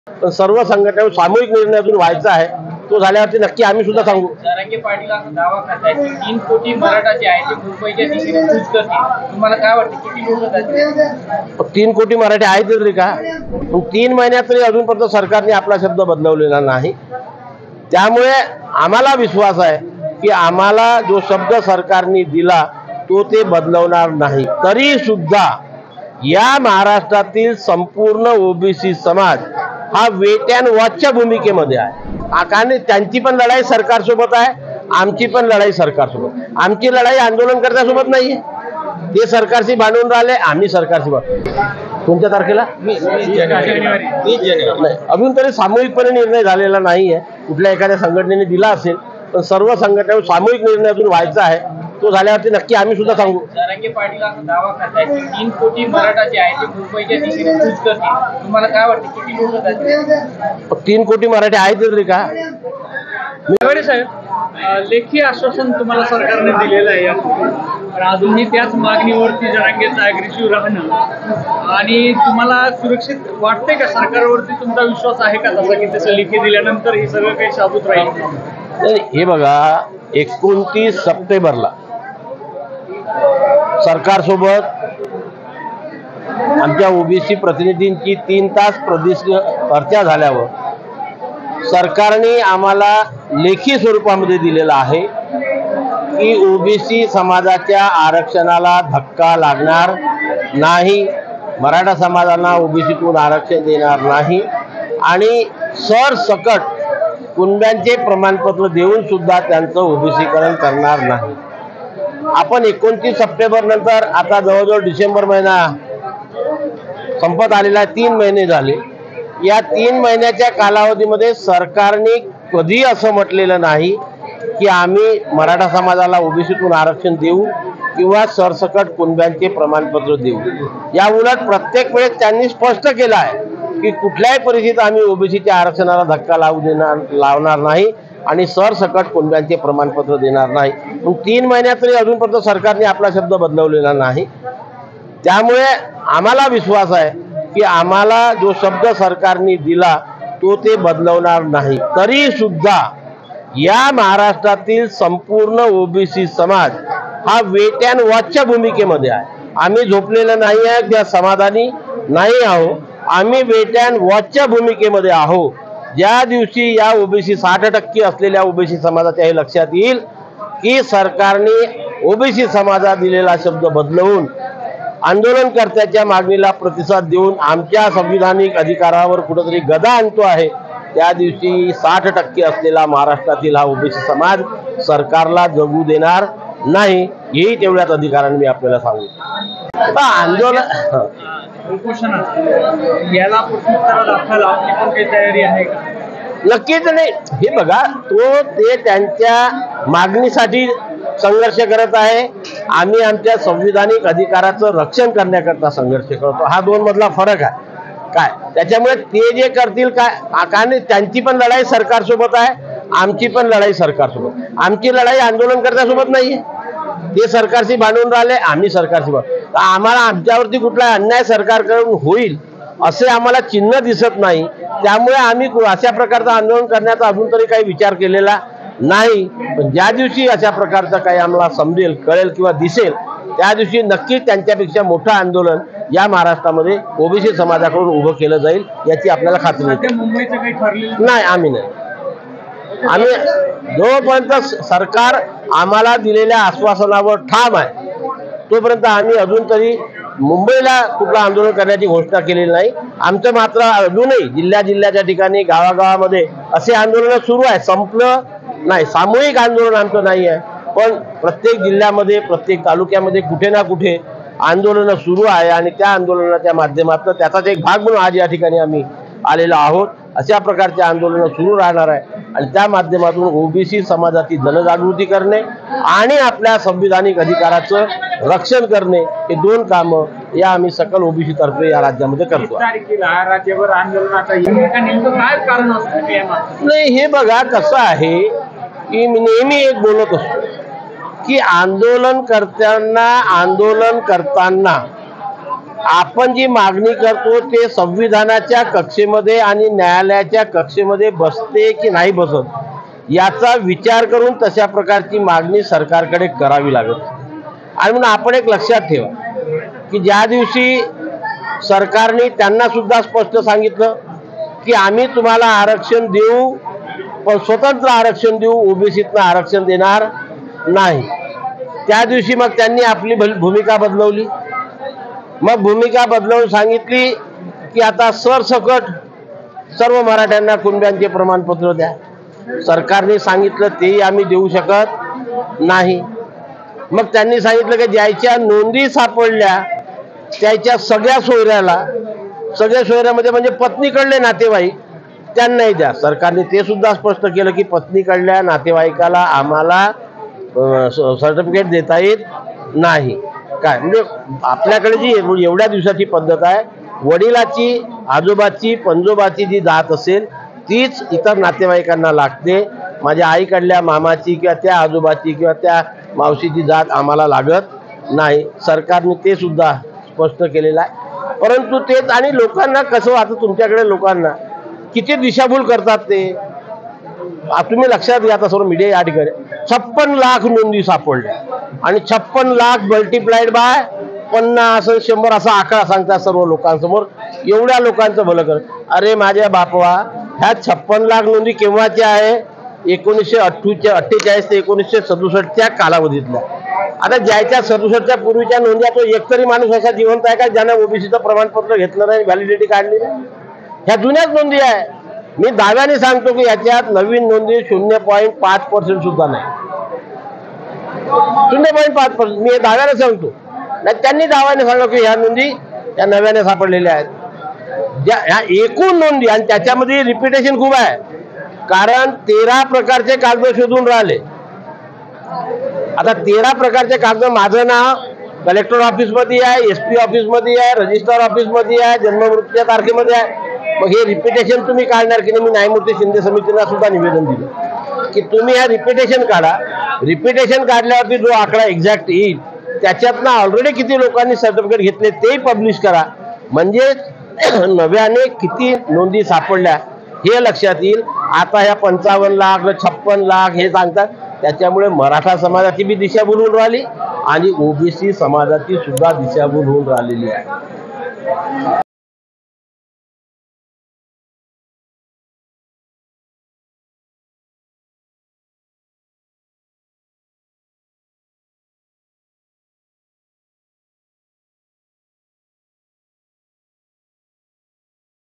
पण सर्व संघटना सामूहिक निर्णयातून व्हायचा आहे। तो झाल्यावरती नक्की आम्ही सुद्धा सांगू। जरांगे पाटील असा दावा करतायत की 3 कोटी मराठा जे आहे ते मुंबईच्या दिशेने कूच करतील। तुम्हाला काय वाटतं किती लोक जातील? 3 कोटी मराठी आहेत तरी का? 3 महिन्यात तरी अजूनपर्यंत सरकारने आपला शब्द बदलवलेला नाही। त्यामुळे आम्हाला विश्वास आहे की आम्हाला जो शब्द सरकारने दिला तो ते बदलवणार नाही। तरी सुद्धा या महाराष्ट्रातील संपूर्ण ओबीसी समाज हा वेट अँड वॉचच्या भूमिकेमध्ये आहे। कारण त्यांची पण लढाई सरकारसोबत आहे, आमची पण लढाई सरकारसोबत। आमची लढाई आंदोलनकर्त्यासोबत नाहीये, ते सरकारशी भांडून राहिले, आम्ही सरकारशी कोणत्या तारखेला 20 जानेवारी अजून तरी सामूहिकपणे निर्णय झालेला नाहीये। कुठल्या एखाद्या संघटनेने दिला असेल पण सर्व संघटना सामूहिक निर्णयातून व्हायचा आहे। तो झाल्यावरती नक्की आम्ही सुद्धा सांगू। जरांगे पाटील असा दावा करतायत की 3 कोटी मराठा जे आहे ते मुंबईच्या दिशेने कूच करतील। तुम्हाला काय वाटतं किती लोक जातील? 3 कोटी मराठी आहेत तरी का? साहेब, लेखी आश्वासन तुम्हाला सरकारने दिलेलं आहे, पण अजूनही त्याच मागणीवरती जरांगेचं अग्रेसिव्ह राहणं आणि तुम्हाला सुरक्षित वाटते का? सरकारवरती तुमचा विश्वास आहे का तसा की तसं लेखी दिल्यानंतर हे सगळं काही साबूत राहील? हे बघा, 29 सप्टेंबरला सरकारसोबत आमच्या ओबीसी प्रतिनिधींची 3 तास चर्चा झाल्यावर सरकारने आम्हाला लेखी स्वरूपामध्ये दिलेला आहे की ओबीसी समाजाच्या आरक्षणाला धक्का लागणार नाही, मराठा समाजाला ओबीसीतून आरक्षण देणार नाही आणि सरसकट कुणब्यांचे प्रमाणपत्र देऊन सुद्धा त्यांचं ओबीसीकरण करणार नाही। आपण 29 सप्टेंबर नंतर आता जवळजवळ डिसेंबर महिना संपत आलेला, 3 महिने झाले। या 3 महिन्याच्या कालावधीमध्ये सरकारने कधी असं म्हटलेलं नाही की आम्ही मराठा समाजाला ओबीसीतून आरक्षण देऊ किंवा सरसकट कुणब्यांचे प्रमाणपत्र देऊ। या उलट प्रत्येक वेळेस त्यांनी स्पष्ट केलं आहे की कुठल्याही परिस्थितीत आम्ही ओबीसीच्या आरक्षणाला धक्का लावणार नाही आणि सरसकट कुणब्यांचे प्रमाणपत्र देणार नाही। पण 3 महिन्यात तरी अजूनपर्यंत सरकारने आपला शब्द बदलवलेला नाही। त्यामुळे आम्हाला विश्वास आहे की आम्हाला जो शब्द सरकारने दिला तो ते बदलवणार नाही। तरी सुद्धा या महाराष्ट्रातील संपूर्ण ओबीसी समाज हा वेट अँड वॉचच्या भूमिकेमध्ये आहे। आम्ही झोपलेलं नाही आहे, त्या समाधानी नाही आहोत, आम्ही वेट अँड वॉचच्या भूमिकेमध्ये आहोत। ज्या दिवशी या ओबीसी 60% असलेल्या ओबीसी समाजाच्या हे लक्षात येईल की सरकारने ओबीसी समाजाला दिलेला शब्द बदलवून आंदोलनकर्त्याच्या मागणीला प्रतिसाद देऊन आमच्या संविधानिक अधिकारावर कुठेतरी गदा आणतो आहे, त्या दिवशी 60% असलेला महाराष्ट्रातील हा ओबीसी समाज सरकारला जगू देणार नाही। हेही तेवढ्याच अधिकाराने मी आपल्याला सांगू। आंदोलन याला प्रत्युत्तर दाखवायला आपली पण काही तयारी आहे का? नक्कीच नाही। हे बघा, ते त्यांच्या मागणीसाठी संघर्ष करत आहे, आम्ही आमच्या संविधानिक अधिकाराचं रक्षण करण्याकरता संघर्ष करतो। हा 2 मधला फरक आहे काय? त्याच्यामुळे ते जे करतील काय, कारण त्यांची पण लढाई सरकारसोबत आहे, आमची पण लढाई सरकारसोबत। आमची लढाई आंदोलनकर्त्यासोबत नाहीये, ते सरकारशी भांडून राहिले, आम्ही सरकारशी आम्हाला आमच्यावरती कुठला अन्याय सरकारकडून होईल असे आम्हाला चिन्ह दिसत नाही। त्यामुळे आम्ही अशा प्रकारचं आंदोलन करण्याचा अजून तरी काही विचार केलेला नाही। पण ज्या दिवशी अशा प्रकारचं काही आम्हाला समजेल, कळेल किंवा दिसेल त्या दिवशी नक्कीच त्यांच्यापेक्षा मोठं आंदोलन या महाराष्ट्रामध्ये ओबीसी समाजाकडून उभं केलं जाईल याची आपल्याला खात्री नाही। आम्ही नाही, आम्ही जोपर्यंत सरकार आम्हाला दिलेल्या आश्वासनावर ठाम आहे तोपर्यंत आम्ही अजून तरी मुंबईला कुठलं आंदोलन करण्याची घोषणा केलेली नाही। आमचं मात्र अजूनही जिल्ह्याच्या ठिकाणी गावागावामध्ये असे आंदोलन सुरू आहे, संपलं नाही। सामूहिक आंदोलन आमचं नाही आहे, पण प्रत्येक जिल्ह्यामध्ये प्रत्येक तालुक्यामध्ये कुठे ना कुठे आंदोलन सुरू आहे आणि त्या आंदोलनाच्या माध्यमातून त्याचाच एक भाग म्हणून आज या ठिकाणी आम्ही आलेलो आहोत। अशा प्रकारचे आंदोलन सुरू राहणार आहे आणि त्या माध्यमातून ओबीसी समाजाची जनजागृती करणे आणि आपल्या संविधानिक अधिकाराचं रक्षण करणे हे 2 कामं या आम्ही सकल ओबीसी तर्फे या राज्यामध्ये करतो। राज्यभर आंदोलनाचा नेमकं काय कारण असतं? नाही, हे बघा कसं आहे की मी नेहमी एक बोलत असतो की आंदोलन करताना आपण जी मागणी करतो ते संविधानाच्या कक्षेमध्ये आणि न्यायालयाच्या कक्षेमध्ये बसते की नाही बसत याचा विचार करून तशा प्रकारची मागणी सरकारकडे करावी लागत. आणि म्हणून आपण एक लक्षात ठेवा की ज्या दिवशी सरकारने त्यांना सुद्धा स्पष्ट सांगितलं की आम्ही तुम्हाला आरक्षण देऊ, पण स्वतंत्र आरक्षण देऊ, ओबीसीतनं आरक्षण देणार नाही, त्या दिवशी मग त्यांनी आपली भूमिका बदलवली. मग भूमिका बदलवून सांगितली की आता सरसकट सर्व मराठ्यांना कुणब्यांचे प्रमाणपत्र द्या. सरकारने सांगितलं तेही आम्ही देऊ शकत नाही. मग त्यांनी सांगितलं की ज्याच्या नोंदी सापडल्या त्याच्या सगळ्या सोयऱ्यामध्ये म्हणजे पत्नीकडले नातेवाईक त्यांनाही द्या. सरकारने ते सुद्धा स्पष्ट केलं की पत्नीकडल्या नातेवाईकाला आम्हाला सर्टिफिकेट देता येत नाही. काय म्हणजे आपल्याकडे जी एवढ्या दिवसाची पद्धत आहे, वडिलाची, आजोबाची, पंजोबाची जी जात असेल तीच इतर नातेवाईकांना लागते. माझ्या आईकडल्या मामाची किंवा त्या आजोबाची किंवा त्या मावशीची जात आम्हाला लागत नाही. सरकारने ते सुद्धा स्पष्ट केलेलं आहे. परंतु तेच आणि लोकांना कसं, आता तुमच्याकडे लोकांना किती दिशाभूल करतात ते तुम्ही लक्षात घ्या. आता सर्व मीडिया या ठिकाणी 56 लाख नोंदी सापडल्या आणि 56 लाख मल्टिप्लाइड बाय 50 100 असा आकडा सांगतात सर्व लोकांसमोर. एवढ्या लोकांचं भलं कर. अरे माझ्या बापवा, ह्या 56 लाख नोंदी केव्हाच्या आहे? 1948 ते 1967च्या कालावधीतल्या. आता ज्याच्या 67च्या पूर्वीच्या नोंद्या, तो एकतरी माणूस असा जिवंत आहे का ज्यानं ओबीसीचं प्रमाणपत्र घेतलं नाही, व्हॅलिडिटी काढली नाही? ह्या जुन्याच नोंदी आहे. मी दाव्याने सांगतो की याच्यात नवीन नोंदी 0.5% सुद्धा नाही. 0.5%. मी हे दाव्याने सांगतो. नाही त्यांनी दाव्याने सांगतो की ह्या नोंदी या नव्याने सापडलेल्या आहेत. ज्या ह्या एकूण नोंदी, आणि त्याच्यामध्ये रिपिटेशन खूप आहे, कारण 13 प्रकारचे कागद शोधून राहिले. आता 13 प्रकारचे कागद, माझं नाव कलेक्टर ऑफिसमध्ये आहे, एसपी ऑफिसमध्ये आहे, रजिस्ट्रार ऑफिसमध्ये आहे, जन्ममृत्यूच्या तारखेमध्ये आहे. मग हे रिपिटेशन तुम्ही काढणार की नाही? मी न्यायमूर्ती शिंदे समितीला सुद्धा निवेदन दिलं की तुम्ही हा रिपिटेशन काढा. रिपिटेशन काढल्यावरती जो आकडा एक्झॅक्ट येईल त्याच्यातनं ऑलरेडी किती लोकांनी सर्टिफिकेट घेतले तेही पब्लिश करा. म्हणजे नव्याने किती नोंदी सापडल्या हे लक्षात येईल. आता ह्या 55 लाख 56 लाख हे सांगतात, त्याच्यामुळे मराठा समाजाची बी दिशाभूल होऊन राहिली आणि ओबीसी समाजाची सुद्धा दिशाभूल होऊन राहिलेली आहे.